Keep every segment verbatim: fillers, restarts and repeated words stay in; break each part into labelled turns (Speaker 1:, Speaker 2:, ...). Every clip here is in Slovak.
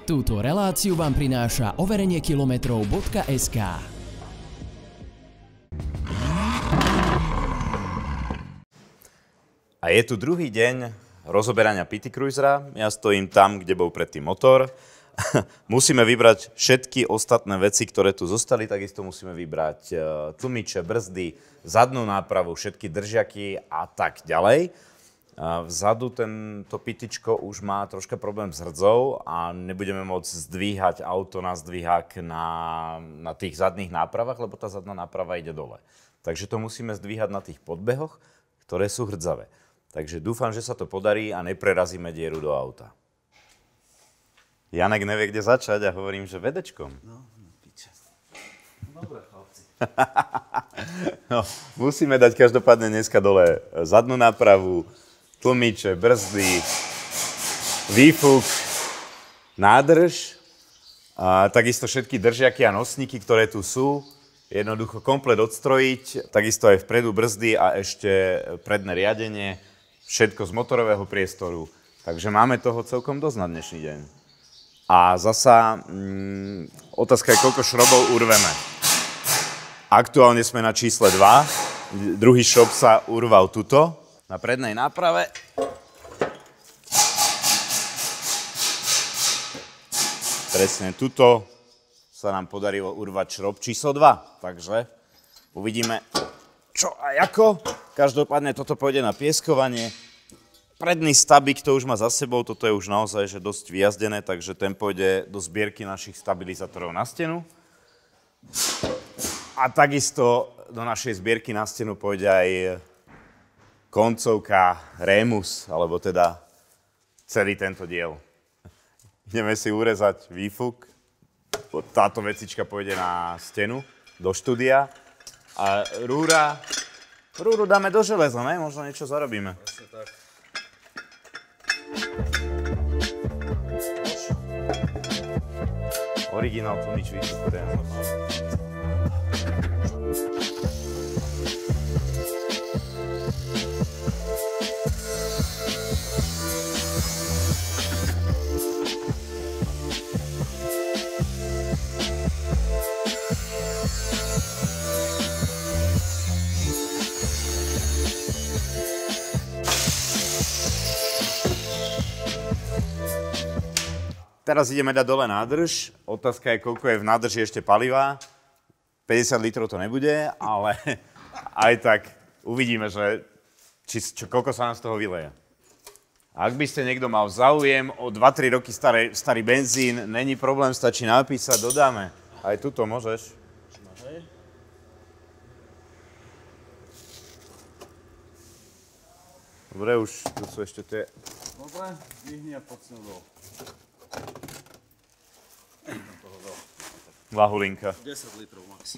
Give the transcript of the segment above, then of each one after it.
Speaker 1: Túto reláciu vám prináša overenie kilometrov bodka es ká.
Speaker 2: A je tu druhý deň rozoberania Pity Cruisera. Ja stojím tam, kde bol predtým motor. Musíme vybrať všetky ostatné veci, ktoré tu zostali. Takisto musíme vybrať tlmiče, brzdy, zadnú nápravu, všetky držiaky a tak ďalej. Vzadu tento Pityčko už má troška problém s hrdzou a nebudeme môcť zdvíhať auto na zdvíhák na, na tých zadných nápravách, lebo tá zadná náprava ide dole. Takže to musíme zdvíhať na tých podbehoch, ktoré sú hrdzavé. Takže dúfam, že sa to podarí a neprerazíme dieru do auta. Janek nevie, kde začať a hovorím, že vedečkom.
Speaker 3: No, no, piče. Dobre, chlapci.
Speaker 2: No, musíme dať každopádne dneska dole zadnú nápravu, tlmiče, brzdy, výfuk, nádrž a takisto všetky držiaky a nosníky, ktoré tu sú, jednoducho komplet odstrojiť, takisto aj vpredu brzdy a ešte predné riadenie, všetko z motorového priestoru. Takže máme toho celkom dosť na dnešný deň. A zasa mm, otázka je, koľko šrobov urveme. Aktuálne sme na čísle dva, druhý šrob sa urval tuto, na prednej náprave. Presne tuto sa nám podarilo urvať šrob číslo dva. Takže uvidíme, čo a ako. Každopádne toto pôjde na pieskovanie. Predný stabík to už má za sebou, toto je už naozaj že dosť vyjazdené, takže ten pôjde do zbierky našich stabilizátorov na stenu. A takisto do našej zbierky na stenu pôjde aj koncovka Remus, alebo teda celý tento diel. Ideme si urezať výfuk. Táto vecička pôjde na stenu, do štúdia. A rúra, rúru dáme do železa, ne? Možno niečo zarobíme.
Speaker 3: Vlastne tak.
Speaker 2: Originál tlmič výfuku. Teraz ideme dať dole nádrž. Otázka je, koľko je v nádrži ešte paliva. päťdesiat litrov to nebude, ale aj tak uvidíme, že či, čo, koľko sa nám z toho vyleje. Ak by ste niekto mal záujem o dva tri roky starý, starý benzín, není problém, stačí napísať, dodáme. Aj tuto môžeš. Dobre, už tu sú ešte tie...
Speaker 3: Dobre, zvihni a poď s ňou dole.
Speaker 2: Lahulinka.
Speaker 3: desať litrov max.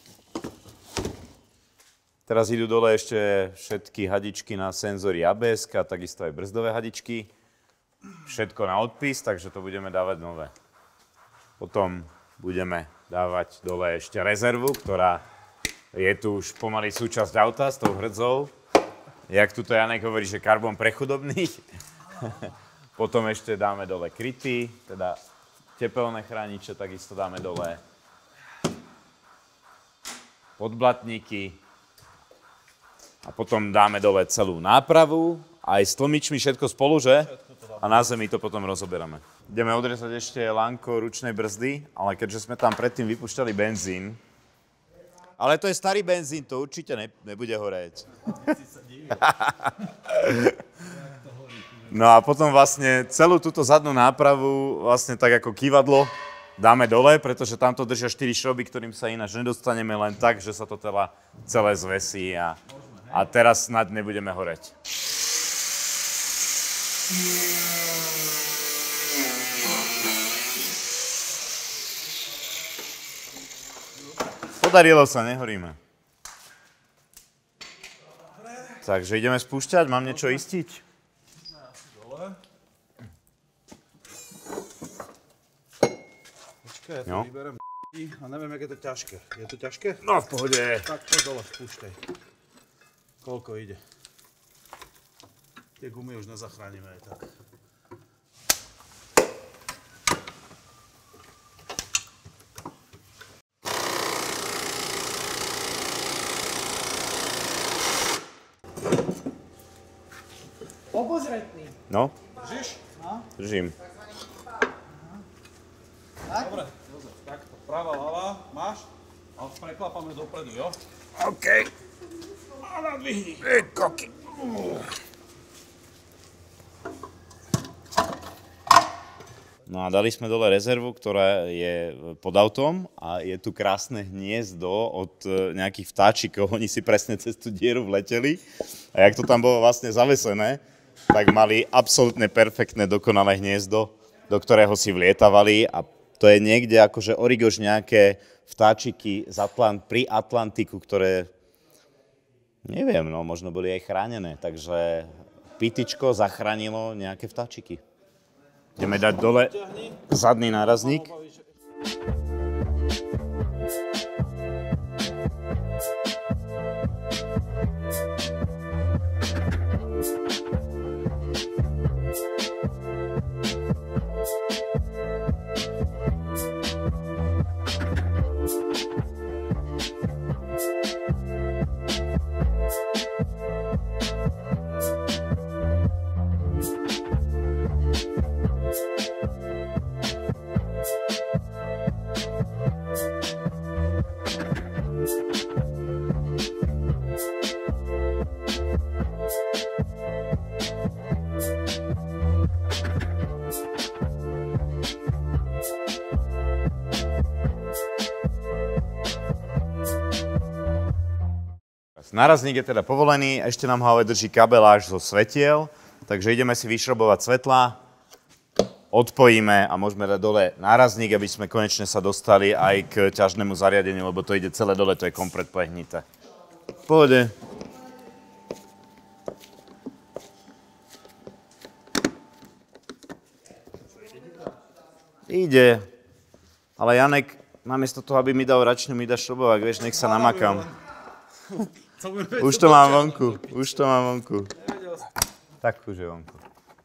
Speaker 2: Teraz idú dole ešte všetky hadičky na senzory á bé es, takisto aj brzdové hadičky. Všetko na odpis, takže to budeme dávať nové. Potom budeme dávať dole ešte rezervu, ktorá je tu už pomaly súčasť auta s tou hrdzou. Jak tuto Janek hovorí, že karbon pre chudobných. Potom ešte dáme dole kryty, teda tepelné chrániče, takisto dáme dole podblatníky a potom dáme dole celú nápravu, aj s tlmičmi všetko spolu, že? A na zemi to potom rozoberáme. Ideme odrezať ešte lánko ručnej brzdy, ale keďže sme tam predtým vypúšťali benzín, ale to je starý benzín, to určite ne, nebude horeť. No a potom vlastne celú túto zadnú nápravu, vlastne tak ako kývadlo, dáme dole, pretože tamto držia štyri šroby, ktorým sa ináč nedostaneme len tak, že sa to teda celé zvesí a, a teraz snad nebudeme horeť. Podarilo sa, nehoríme. Takže ideme spúšťať, mám niečo istiť?
Speaker 3: Ja to no. vyberiem a neviem, jak je to ťažké. Je to ťažké?
Speaker 2: No, v pohode.
Speaker 3: Tak to dole, spúšťaj. Koľko ide? Tie gumy už nezachránime aj tak.
Speaker 4: obozretný.
Speaker 2: No,
Speaker 3: Držíš?
Speaker 2: držím.
Speaker 3: Dobre, Jozef, takto. Pravá, ľavá, máš? A preklapame dopredu, jo?
Speaker 2: OK.
Speaker 3: A nadvihni.
Speaker 2: Ej, koky. No a dali sme dole rezervu, ktorá je pod autom a je tu krásne hniezdo od nejakých vtáčikov. Oni si presne cez tú dieru vleteli a jak to tam bolo vlastne zavesené, tak mali absolútne perfektné, dokonalé hniezdo, do ktorého si vlietavali a to je niekde akože origož nejaké vtáčiky z Atlant, pri Atlantiku, ktoré, neviem, no možno boli aj chránené, takže pítičko zachránilo nejaké vtáčiky. Ideme dať dole zadný nárazník. Nárazník je teda povolený, ešte nám ho ale drží kabeláž zo svetiel, takže ideme si vyšrobovať svetlá, odpojíme a môžeme dať dole nárazník, aby sme konečne sa dostali aj k ťažnému zariadeniu, lebo to ide celé dole, to je komplet pohnité. V pohode. Ide, ale Janek, namiesto toho, aby mi dal račňu, mi dá šrobovák, vieš, nech sa namakám. Už to mám vonku, už to mám vonku. Tak už je vonku.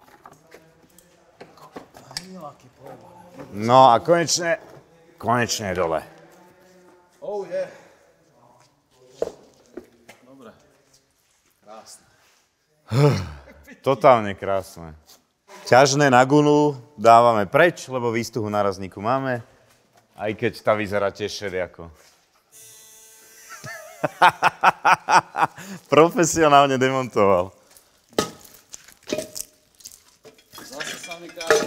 Speaker 2: No a konečne, konečne je dole.
Speaker 3: Oh yeah. Dobre. Krásne.
Speaker 2: Totálne krásne. Ťažné na gulu dávame preč, lebo výstuhu nárazníku máme, aj keď tá vyzerá tiež šediako. Profesionálne demontoval.
Speaker 3: Zase sa mi kážem.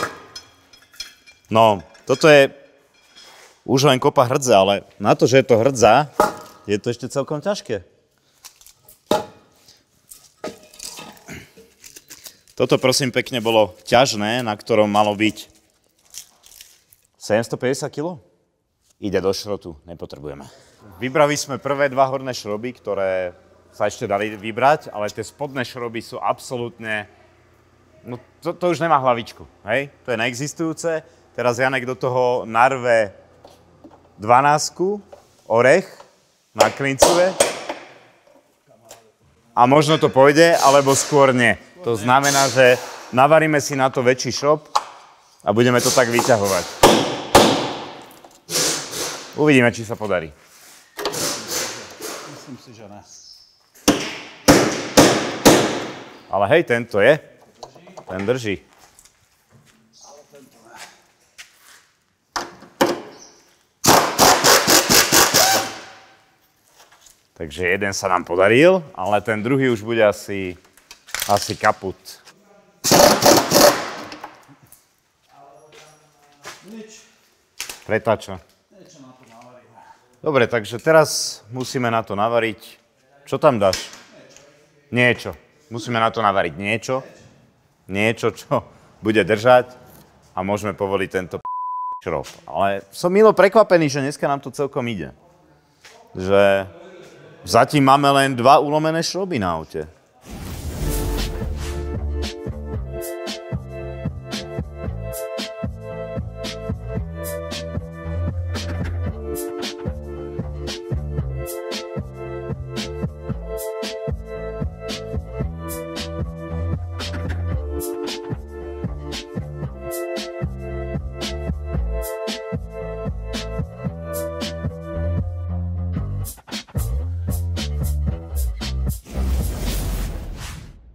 Speaker 2: No, toto je už len kopa hrdza, ale na to, že je to hrdza, je to ešte celkom ťažké. Toto prosím pekne bolo ťažné, na ktorom malo byť sedemstopäťdesiat kilogramov. Ide do šrotu, nepotrebujeme. Vybrali sme prvé dva horné šroby, ktoré sa ešte dali vybrať, ale tie spodné šroby sú absolútne... No to, to už nemá hlavičku, hej? To je neexistujúce. Teraz Janek do toho narve dvanásku, orech, naklincuje. A možno to pôjde, alebo skôr nie. To znamená, že navaríme si na to väčší šrob a budeme to tak vyťahovať. Uvidíme, či sa podarí.
Speaker 3: Myslím si, že ne.
Speaker 2: Ale hej, tento je. Ten drží. Takže jeden sa nám podaril, ale ten druhý už bude asi, asi kaput.
Speaker 3: Nič.
Speaker 2: Pretáča.
Speaker 3: Niečo na to navaríme.
Speaker 2: Dobre, takže teraz musíme na to navariť. Čo tam dáš? Niečo. Musíme na to navariť niečo. Niečo, čo bude držať a môžeme povoliť tento šrob. Ale som milo prekvapený, že dneska nám to celkom ide. Že zatím máme len dva ulomené šroby na aute.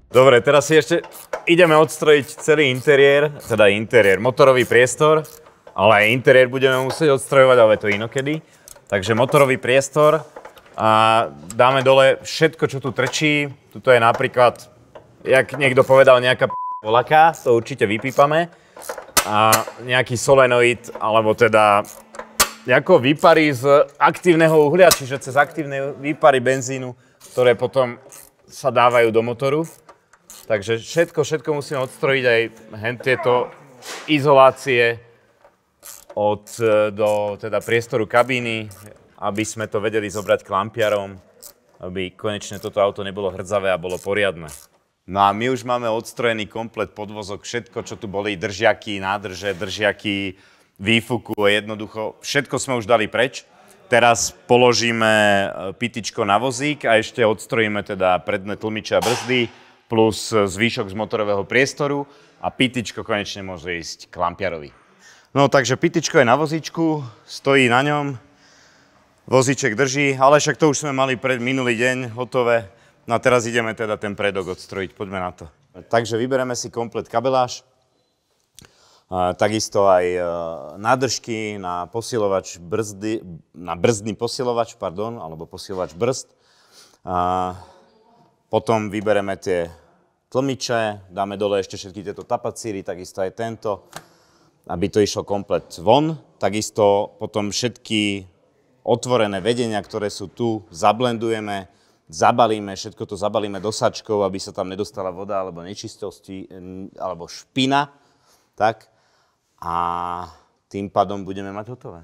Speaker 2: Dobre, teraz si ešte ideme odstrojiť celý interiér, teda interiér, motorový priestor, ale aj interiér budeme musieť odstrojovať, ale to inokedy. Takže motorový priestor a dáme dole všetko, čo tu trčí. Tuto je napríklad, jak niekto povedal, nejaká p*** volaká, to určite vypípame. A nejaký solenoid, alebo teda ako výpary z aktívneho uhlia, čiže cez aktívne výpary benzínu, ktoré potom sa dávajú do motoru. Takže všetko, všetko musíme odstrojiť, aj hen tieto izolácie od, do teda priestoru kabíny, aby sme to vedeli zobrať klampiarom, aby konečne toto auto nebolo hrdzavé a bolo poriadne. No a my už máme odstrojený komplet podvozok, všetko, čo tu boli, držiaky, nádrže, držiaky, výfuku, jednoducho, všetko sme už dali preč. Teraz položíme pitičko na vozík a ešte odstrojíme teda predné tlmiče a brzdy, plus zvýšok z motorového priestoru a pitičko konečne môže ísť k lampiarovi. No takže pitičko je na vozíčku, stojí na ňom, vozíček drží, ale však to už sme mali pred minulý deň hotové. No a teraz ideme teda ten predok odstrojiť, poďme na to. Takže vybereme si komplet kabeláž, a takisto aj nádržky na posilovač brzdy, na brzdný posilovač, pardon, alebo posilovač brzd. A potom vybereme tie tlmiče, dáme dole ešte všetky tieto tapacíry, takisto aj tento, aby to išlo komplet von. Takisto potom všetky otvorené vedenia, ktoré sú tu, zablendujeme, zabalíme, všetko to zabalíme do sačkov, aby sa tam nedostala voda alebo nečistosti, alebo špina. Tak. A tým pádom budeme mať hotové.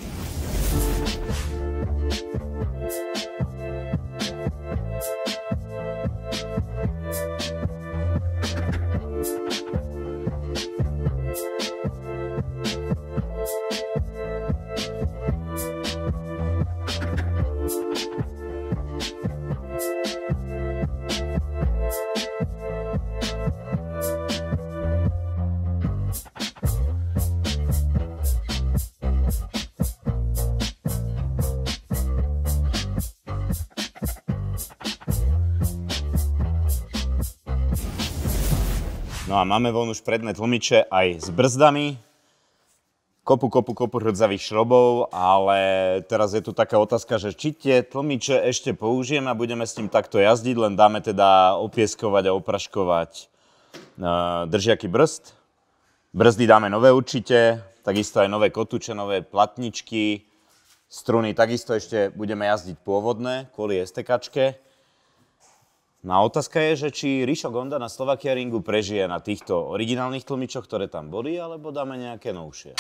Speaker 2: No a máme von už predné tlmiče aj s brzdami. Kopu, kopu, kopu hrdzavých šrobov, ale teraz je tu taká otázka, že či tie tlmiče ešte použijeme a budeme s tým takto jazdiť, len dáme teda opieskovať a opraškovať držiaky brzd. Brzdy dáme nové určite, takisto aj nové kotúče, nové platničky, struny takisto ešte budeme jazdiť pôvodné kvôli STKčke. No a otázka je, že či Rišo Gonda na Slovakia Ringu prežije na týchto originálnych tlmičoch, ktoré tam boli, alebo dáme nejaké novšie.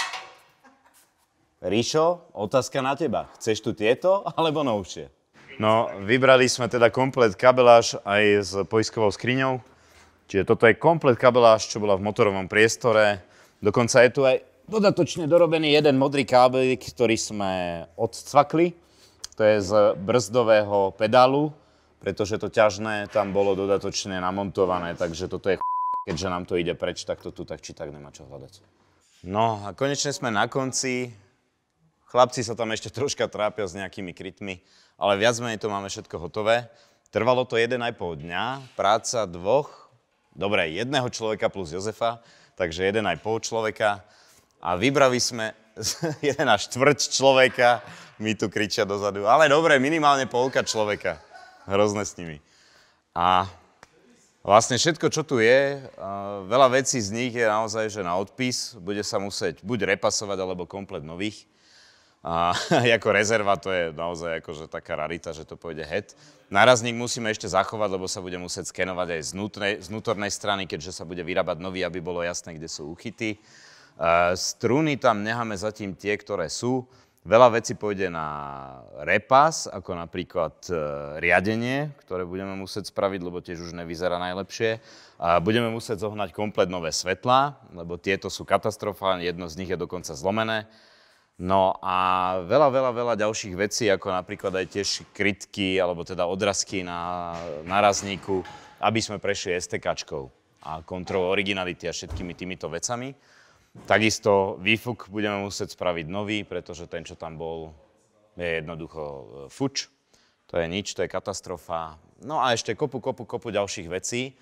Speaker 2: Rišo, otázka na teba. Chceš tu tieto, alebo novšie? No, vybrali sme teda komplet kabeláž aj s poiskovou skriňou. Čiže toto je komplet kabeláž, čo bola v motorovom priestore. Dokonca je tu aj dodatočne dorobený jeden modrý kábelík, ktorý sme odcvakli. To je z brzdového pedálu, pretože to ťažné tam bolo dodatočne namontované, takže toto je ch**, keďže nám to ide preč, tak to tu tak či tak nemá čo hľadať. No a konečne sme na konci. Chlapci sa tam ešte troška trápia s nejakými krytmi, ale viac menej to máme všetko hotové. Trvalo to jeden aj pol dňa, práca dvoch, dobre, jedného človeka plus Jozefa, takže jeden aj pol človeka. A vybrali sme jeden až štvrť človeka, mi tu kričia dozadu, ale dobre, minimálne polka človeka. Hrozné s nimi. A vlastne všetko, čo tu je, veľa vecí z nich je naozaj že na odpis. Bude sa musieť buď repasovať, alebo komplet nových. A ako rezerva to je naozaj akože taká rarita, že to pôjde head. Nárazník musíme ešte zachovať, lebo sa bude musieť skenovať aj z, vnútnej, z vnútornej strany, keďže sa bude vyrábať nový, aby bolo jasné, kde sú uchyty. Struny tam necháme zatím tie, ktoré sú. Veľa vecí pôjde na repas, ako napríklad e, riadenie, ktoré budeme musieť spraviť, lebo tiež už nevyzerá najlepšie. A budeme musieť zohnať komplet nové svetlá, lebo tieto sú katastrofálne, jedno z nich je dokonca zlomené. No a veľa, veľa, veľa ďalších vecí, ako napríklad aj tiež krytky, alebo teda odrazky na nárazníku, aby sme prešli STKčkou a kontrolou originality a všetkými týmito vecami. Takisto výfuk budeme musieť spraviť nový, pretože ten, čo tam bol, je jednoducho fuč. To je nič, to je katastrofa. No a ešte kopu, kopu, kopu ďalších vecí.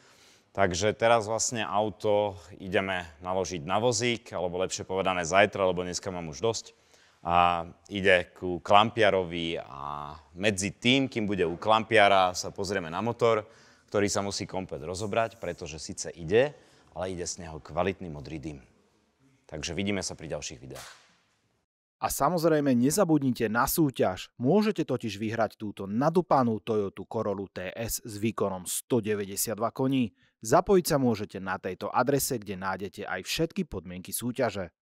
Speaker 2: Takže teraz vlastne auto ideme naložiť na vozík, alebo lepšie povedané zajtra, lebo dneska mám už dosť. A ide ku klampiarovi a medzi tým, kým bude u klampiara, sa pozrieme na motor, ktorý sa musí komplet rozobrať, pretože síce ide, ale ide z neho kvalitný modrý dym. Takže vidíme sa pri ďalších videách.
Speaker 4: A samozrejme nezabudnite na súťaž. Môžete totiž vyhrať túto nadupanú Toyota Corollu té es s výkonom stodeväťdesiatdva koní. Zapojiť sa môžete na tejto adrese, kde nájdete aj všetky podmienky súťaže.